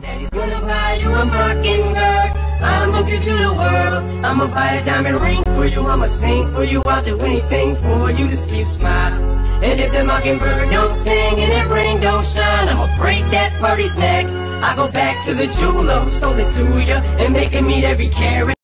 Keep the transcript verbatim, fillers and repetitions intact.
Daddy's gonna buy you a mockingbird. I'ma give you the world. I'ma buy a diamond ring for you. I'ma sing for you. I'll do anything for you. Just keep smiling. And if the mockingbird don't sing and that ring don't shine, I'ma break that birdie's neck. I go back to the jeweler who sold it to you and make him meet every carat.